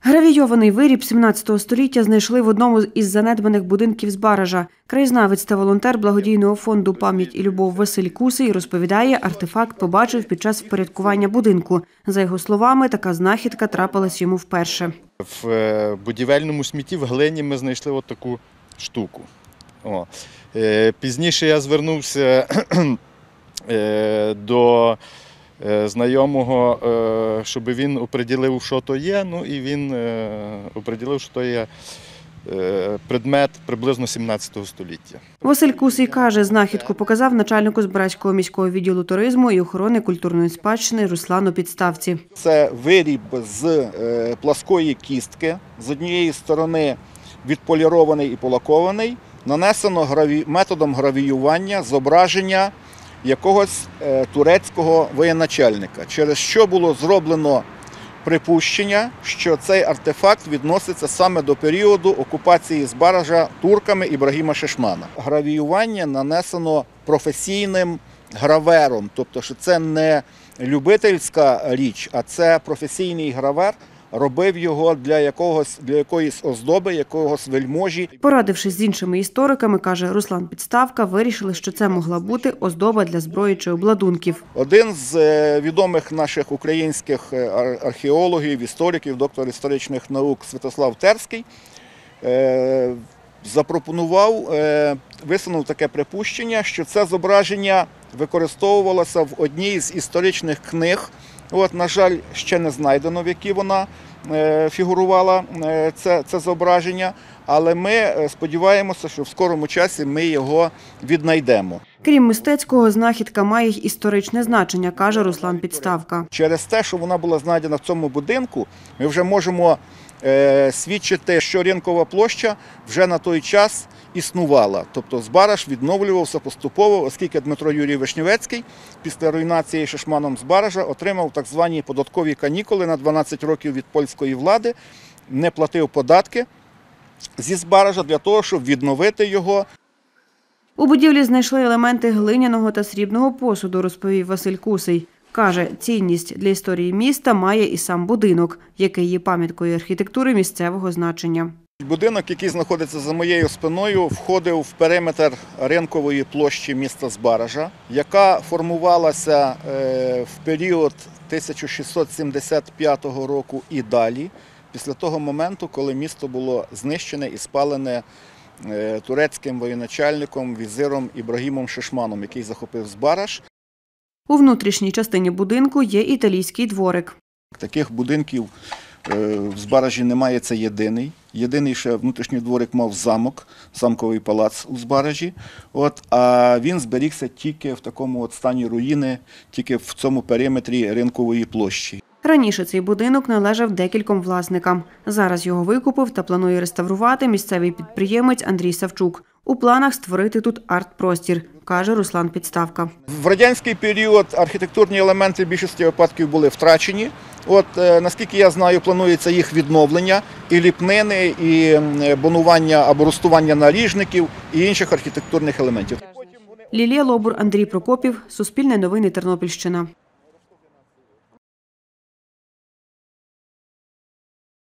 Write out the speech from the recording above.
Гравійований виріб 17 століття знайшли в одному із занедбаних будинків Збаража. Краєзнавець та волонтер благодійного фонду «Пам'ять і любов» Василь Кусий розповідає, артефакт побачив під час впорядкування будинку. За його словами, така знахідка трапилась йому вперше. В будівельному смітті в глині ми знайшли от таку штуку. Пізніше я звернувся до знайомого, щоб він оприділив, що то є, ну і він оприділив, що то є предмет приблизно 17 століття. Василь Кусий каже, знахідку показав начальнику Збаразького міського відділу туризму і охорони культурної спадщини Руслану Підставці. Це виріб з пласкої кістки, з однієї сторони відполірований і полакований, нанесено методом гравіювання зображення якогось турецького воєначальника, через що було зроблено припущення, що цей артефакт відноситься саме до періоду окупації Збаража турками Ібрагіма Шишмана. Гравіювання нанесено професійним гравером, тобто що це не любительська річ, а це професійний гравер, робив його для якоїсь оздоби, якогось вельможі. Порадившись з іншими істориками, каже Руслан Підставка, вирішили, що це могла бути оздоба для зброї чи обладунків. Один з відомих наших українських археологів, істориків, доктор історичних наук Святослав Терський висунув таке припущення, що це зображення використовувалося в одній з історичних книг. На жаль, ще не знайдено, в якій вона фігурувала, це зображення, але ми сподіваємося, що в скорому часі ми його віднайдемо. Крім мистецького, знахідка має й історичне значення, каже Руслан Підставка. Через те, що вона була знайдена в цьому будинку, ми вже можемо свідчити, що Ринкова площа вже на той час існувала. Тобто Збараж відновлювався поступово, оскільки Дмитро Юрій Вишневецький після руйнації Шишманом Збаража отримав так звані податкові канікули на 12 років від польської влади, не платив податки зі Збаража для того, щоб відновити його. У будівлі знайшли елементи глиняного та срібного посуду, розповів Василь Кусий. Каже, цінність для історії міста має і сам будинок, який є пам'яткою архітектури місцевого значення. Будинок, який знаходиться за моєю спиною, входив в периметр Ринкової площі міста Збаража, яка формувалася в період 1675 року і далі, після того моменту, коли місто було знищене і спалене турецьким воєначальником, візиром Ібрагімом Шишманом, який захопив Збараж. У внутрішній частині будинку є італійський дворик. Таких будинків в Збаражі немає, це єдиний. Єдиний ще внутрішній дворик мав замок, замковий палац у Збаражі. А він зберігся тільки в такому стані руїни, тільки в цьому периметрі Ринкової площі. Раніше цей будинок належав декільком власникам. Зараз його викупив та планує реставрувати місцевий підприємець Андрій Савчук. У планах створити тут арт-простір, каже Руслан Підставка. В радянський період архітектурні елементи в більшості випадків були втрачені. Наскільки я знаю, планується їх відновлення, і ліпнини, і бонування або рустування наріжників, і інших архітектурних елементів. Лілія Лобур, Андрій Прокопів, Суспільне новини, Тернопільщина.